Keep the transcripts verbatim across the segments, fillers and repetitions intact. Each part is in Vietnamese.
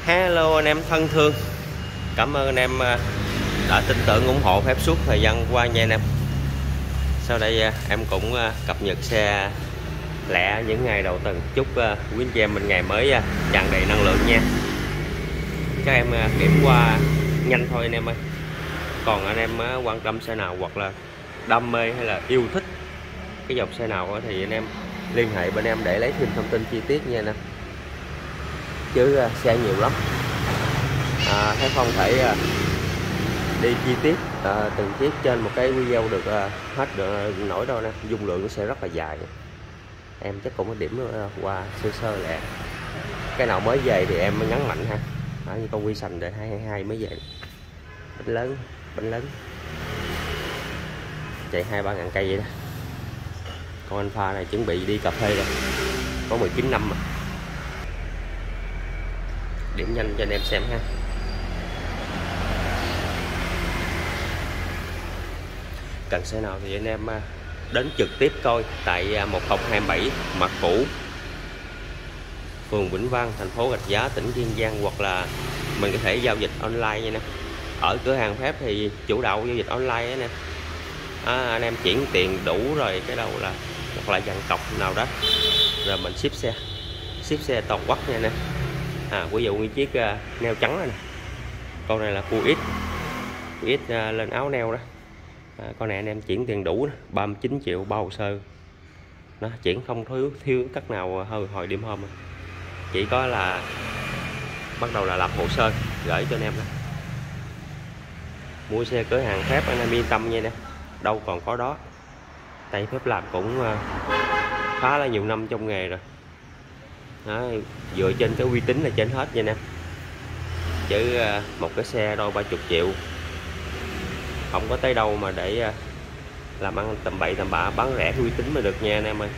Hello anh em thân thương, cảm ơn anh em đã tin tưởng ủng hộ phép suốt thời gian qua nha anh em. Sau đây em cũng cập nhật xe lẻ những ngày đầu tuần, chúc quý anh chị em mình ngày mới tràn đầy năng lượng nha. Các em kiểm qua nhanh thôi anh em ơi. Còn anh em quan tâm xe nào hoặc là đam mê hay là yêu thích cái dòng xe nào thì anh em liên hệ bên em để lấy thêm thông tin chi tiết nha anh em. Chứ xe nhiều lắm, à, thế không thể à, đi chi tiết à, từng chiếc trên một cái video được à, hết được nổi đâu nè, dung lượng sẽ rất là dài. Em chắc cũng có điểm qua sơ sơ lẹ. Cái nào mới về thì em mới nhấn mạnh ha. À, như con Vision đời hai hai hai mới về, bánh lớn bánh lớn chạy hai ba ngàn cây vậy đó. Con Alpha này chuẩn bị đi cà phê rồi, có mười chín năm mà. Điểm nhanh cho anh em xem ha. Cần xe nào thì anh em đến trực tiếp coi tại một không hai bảy Mạc Cũ, phường Vĩnh Văn, thành phố Rạch Giá, tỉnh Kiên Giang, hoặc là mình có thể giao dịch online nha nè. Ở cửa hàng phép thì chủ đạo giao dịch online á nè. À, anh em chuyển tiền đủ rồi cái đâu là hoặc là dàn cọc nào đó rồi mình ship xe ship xe toàn quốc nha nè. À, ví dụ như chiếc uh, neo trắng này nè, con này là Q X Q X uh, lên áo neo đó. À, con này anh em chuyển tiền đủ ba mươi chín triệu bao hồ sơ, nó chuyển không thiếu thiếu cắt nào hơi hồi đêm hôm, chỉ có là bắt đầu là lập hồ sơ gửi cho anh em đó. Mua xe cửa hàng phép anh em yên tâm nha nè, đâu còn có đó. Tay phép làm cũng uh, khá là nhiều năm trong nghề rồi đó, dựa trên cái uy tín là trên hết nha nè. Chứ uh, một cái xe đôi ba chục triệu không có tới đâu mà để uh, làm ăn tầm bậy tầm bạ, bán rẻ uy tín mới được nha anh em ơi.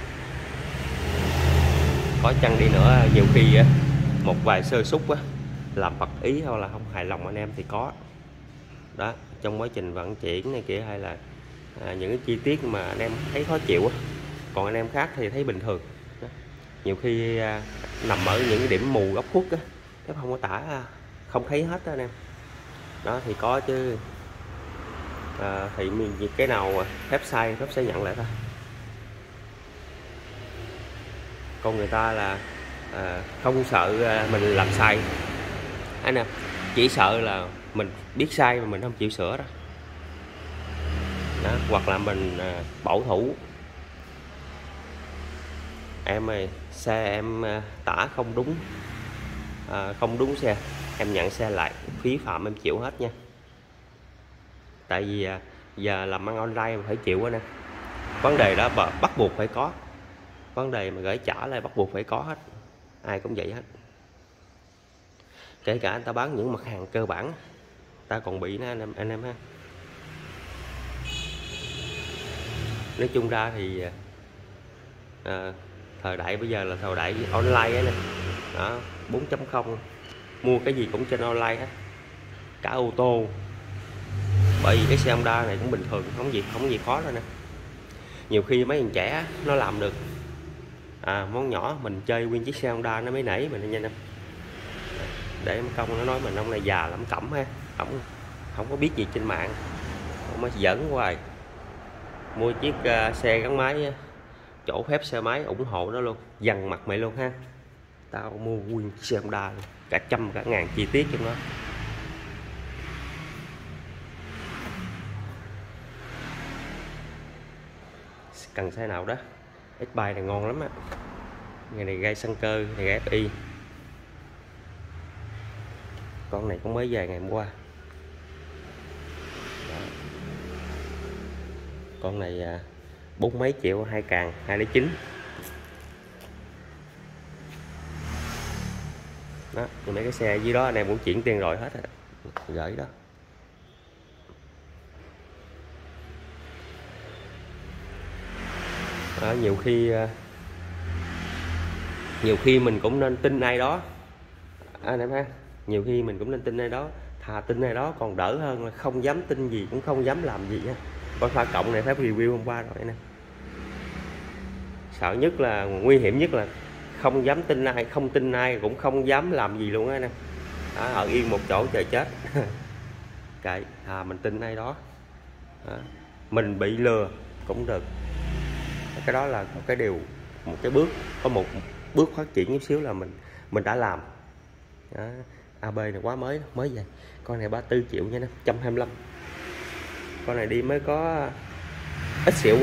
Có chăng đi nữa nhiều khi uh, một vài sơ suất uh, làm phật ý hoặc là không hài lòng anh em thì có đó, trong quá trình vận chuyển này kia, hay là à, những cái chi tiết mà anh em thấy khó chịu á. Còn anh em khác thì thấy bình thường đó. Nhiều khi à, nằm ở những cái điểm mù góc khuất á, cái không có tả không thấy hết đó anh em. Đó thì có chứ à, thì mình cái nào phép sai phép sẽ nhận lại thôi. Con người ta là à, không sợ à, mình làm sai anh em, chỉ sợ là mình biết sai mà mình không chịu sửa đó, đó. Hoặc là mình à, bảo thủ. Em ơi, xe em à, tả không đúng à, không đúng xe em nhận xe lại, phí phạm em chịu hết nha. Tại vì à, giờ làm ăn online mà phải chịu đó nè. Vấn đề đó bắt buộc phải có, vấn đề mà gửi trả lại bắt buộc phải có hết, ai cũng vậy hết. Kể cả anh ta bán những mặt hàng cơ bản ta còn bị nó anh em, anh em ha. Nói chung ra thì à, thời đại bây giờ là thời đại online ấy nè đó, bốn chấm không, mua cái gì cũng trên online hết, cả ô tô. Bởi vì cái xe Honda này cũng bình thường, không gì không gì khó đâu nè. Nhiều khi mấy thằng trẻ nó làm được à, món nhỏ mình chơi nguyên chiếc xe Honda nó mới nảy mình nha nè. Để công nó nói mình ông này già lắm cẩm ha, không không có biết gì trên mạng, không có giỡn hoài. Mua chiếc uh, xe gắn máy chỗ phép xe máy ủng hộ nó luôn, dằn mặt mày luôn ha. Tao mua nguyên xe Honda luôn, cả trăm cả ngàn chi tiết trong đó. Cần xe nào đó, X-Bike này ngon lắm á. Ngày này gai xăng cơ, này gai ép i. Con này cũng mới về ngày hôm qua. Đó. Con này à, bốn mấy triệu, hai càng, hai lấy chín. Đó, thì mấy cái xe dưới đó anh em cũng chuyển tiền rồi hết rồi. Gửi đó. Đó, nhiều khi nhiều khi mình cũng nên tin ai đó anh em ha. Nhiều khi mình cũng nên tin ai đó, thà tin ai đó còn đỡ hơn là không dám tin gì cũng không dám làm gì á. Con pha cộng này phải review hôm qua rồi nè. Sợ nhất là nguy hiểm nhất là không dám tin ai, không tin ai cũng không dám làm gì luôn á nè. Đó, ở yên một chỗ chờ chết. Kệ, à, mình tin ai đó. Đó. Mình bị lừa cũng được, cái đó là một cái điều, một cái bước, có một bước phát triển chút xíu là mình mình đã làm. Đó. a bê này quá mới mới về, con này ba mươi tư triệu nha, một trăm hai mươi lăm. Con này đi mới có ít xịu,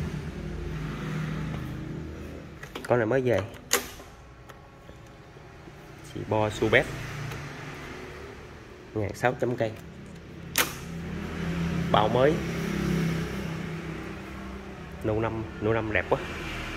con này mới về. Xì bo Subet một nghìn sáu trăm cây, bao mới, nâu năm nâu năm đẹp quá.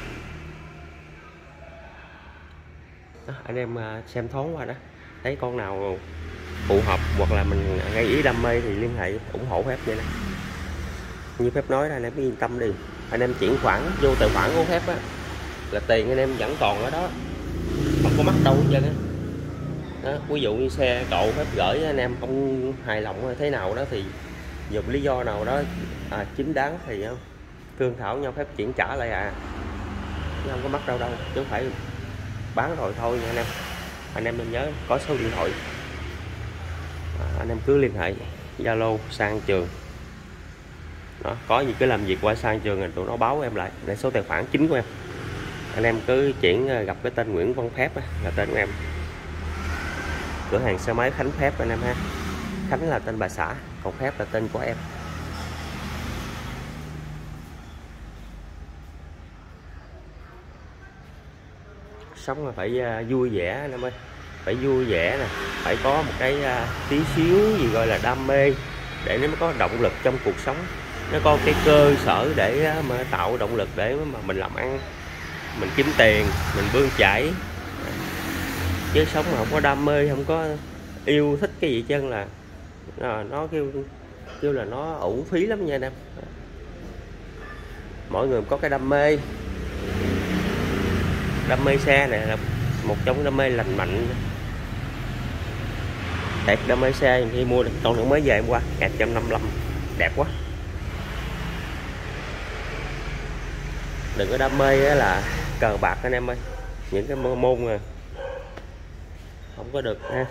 Đó, anh em xem thoáng qua đó, thấy con nào phù hợp hoặc là mình gây ý đam mê thì liên hệ ủng hộ phép vậy nè. Như phép nói là anh em yên tâm đi, anh em chuyển khoản vô tài khoản của phép á là tiền anh em vẫn còn ở đó, không có mất đâu hết trơn á. Đó, ví dụ như xe cộ phép gửi anh em không hài lòng thế nào đó thì dùng lý do nào đó à, chính đáng thì thương thảo nhau phép chuyển trả lại à, chứ không có mất đâu đâu, chứ không phải bán rồi thôi nha anh em. Anh em nên nhớ có số điện thoại, à, anh em cứ liên hệ Zalo Sang Trường. Đó, có gì cứ làm việc qua Sang Trường rồi tụi nó báo em lại để số tài khoản chính của em. Anh em cứ chuyển gặp cái tên Nguyễn Văn Phép là tên của em. Cửa hàng xe máy Khánh Phép anh em ha. Khánh là tên bà xã, còn Phép là tên của em. Sống là phải vui vẻ anh em ơi, phải vui vẻ nè, phải có một cái tí xíu gì gọi là đam mê để nó mới có động lực trong cuộc sống, nó có cái cơ sở để mà tạo động lực để mà mình làm ăn, mình kiếm tiền, mình bươn chải. Chứ sống mà không có đam mê, không có yêu thích cái gì chân là nó kêu kêu là nó uổng phí lắm nha anh em. Mọi người có cái đam mê, đam mê xe này là một trong đam mê lành mạnh. Đẹp, đam mê xe khi mua được con nữa mới về em qua một trăm năm mươi lăm, đẹp quá. Đừng có đam mê là cờ bạc anh em ơi, những cái môn mà không có được ha.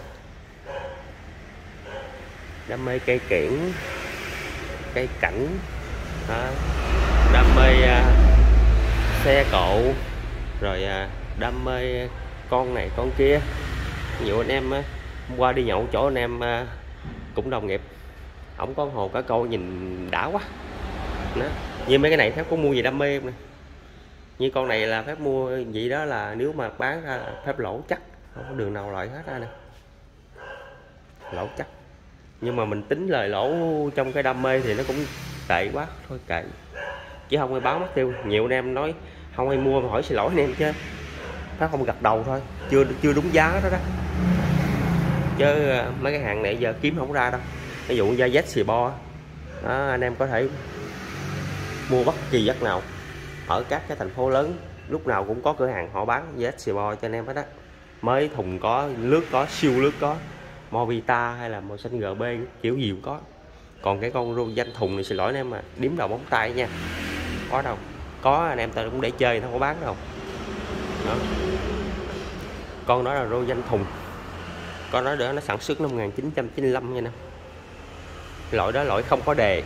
Đam mê cây kiển, cây cảnh, đó. Đam mê uh, xe cộ, rồi uh, đam mê con này con kia. Ví dụ anh em uh, hôm qua đi nhậu chỗ anh em uh, cũng đồng nghiệp, ổng có hồ cá câu nhìn đã quá. Đó. Như mấy cái này Phép có mua gì đam mê không nè. Như con này là Phép mua vậy đó, là nếu mà bán ra Phép lỗ chắc, không có đường nào loại hết ra nè, lỗ chắc. Nhưng mà mình tính lời lỗ trong cái đam mê thì nó cũng tệ quá, thôi kệ, chứ không ai báo mất tiêu. Nhiều anh em nói không ai mua mà hỏi xin lỗi anh em chứ Phép không gật đầu thôi, chưa chưa đúng giá đó đó. Chứ mấy cái hàng này giờ kiếm không ra đâu. Ví dụ da Z xì bo đó, anh em có thể mua bất kỳ giấc nào ở các cái thành phố lớn, lúc nào cũng có cửa hàng họ bán Z xì bo cho anh em hết á. Mới thùng có, nước có, siêu nước có, Movita hay là màu xanh giê bê kiểu gì cũng có. Còn cái con rô danh thùng này xin lỗi anh em mà điếm đầu móng tay nha, có đâu. Có anh em ta cũng để chơi, nó không có bán đâu đó. Con đó là rô danh thùng, con đó nữa nó sản xuất năm một nghìn chín trăm chín mươi lăm nha nè. Loại đó loại không có đề,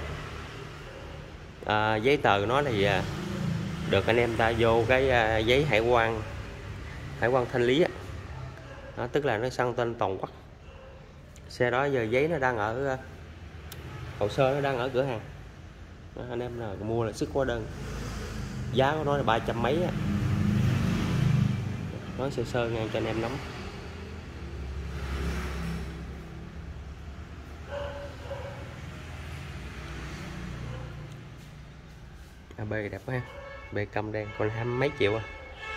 à, giấy tờ của nó thì được anh em ta vô cái à, giấy hải quan, hải quan thanh lý á. Đó, tức là nó sang tên toàn quốc. Xe đó giờ giấy nó đang ở hồ sơ, nó đang ở cửa hàng đó, anh em nào mua là xuất hóa đơn, giá của nó là ba trăm mấy á. Nói sơ sơ ngang cho anh em nắm. a bê đẹp quá ha, bê cam đen còn hai mấy triệu à.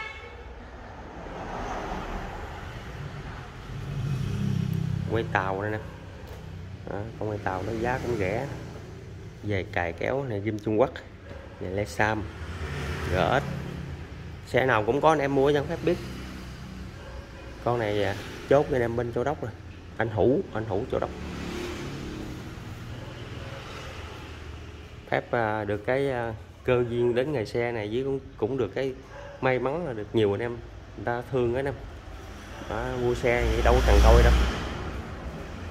Quay tàu đây nè. Đó, con quay tàu nó giá cũng rẻ. Về cài kéo này ghim Trung Quốc, này Le Sam, giê ét, xe nào cũng có anh em mua cho Phép biết. Con này chốt anh em bên Châu Đốc rồi, anh Hữu, anh Hữu Châu Đốc. Phép được cái cơ duyên đến ngày xe này, với cũng, cũng được cái may mắn là được nhiều anh em người ta thương á anh em. Đó, mua xe vậy đâu cần thôi đâu.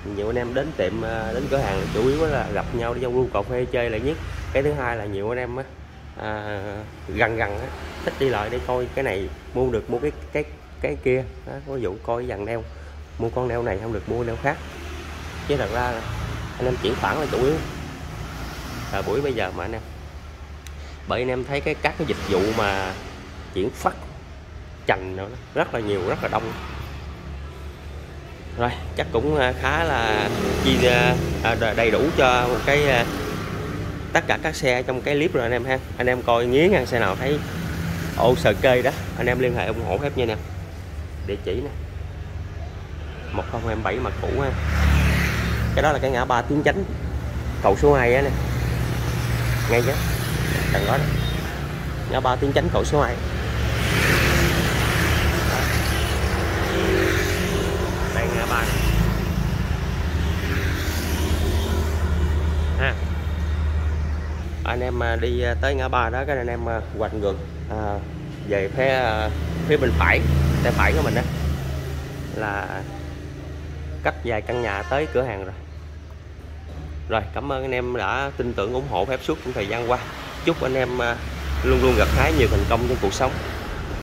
nhiều anh em đến tiệm đến cửa hàng chủ yếu là gặp nhau đi giao lưu cà phê chơi là nhất. Cái thứ hai là nhiều anh em á, à, gần gần á, thích đi lại để coi cái này mua được mua cái cái cái kia đó, ví dụ coi dàn neo mua con neo này không được mua neo khác, chứ thật ra anh em chuyển khoản là chủ yếu à, buổi bây giờ mà anh em, bởi anh em thấy cái các cái dịch vụ mà chuyển phát chành nữa rất là nhiều, rất là đông. Rồi chắc cũng khá là chi à, đầy đủ cho một cái à, tất cả các xe trong cái clip rồi anh em ha. Anh em coi nghiến xe nào thấy ô sờ kê đó anh em liên hệ ủng hộ phép nha nè. Địa chỉ nè một không hai bảy Mặt Cũ ha. Cái đó là cái ngã ba Tiến Chánh cầu số hai á nè, ngay chứ đằng đó, đó. Ngã ba Tiến Chánh cầu số hai. Đây ngã ba ha. Anh em đi tới ngã ba đó, cái anh em quanh ngược à, về phía phía bên phải, tay phải của mình đó là cách vài căn nhà tới cửa hàng rồi. Rồi cảm ơn anh em đã tin tưởng ủng hộ phép suốt trong thời gian qua. Chúc anh em luôn luôn gặt hái nhiều thành công trong cuộc sống.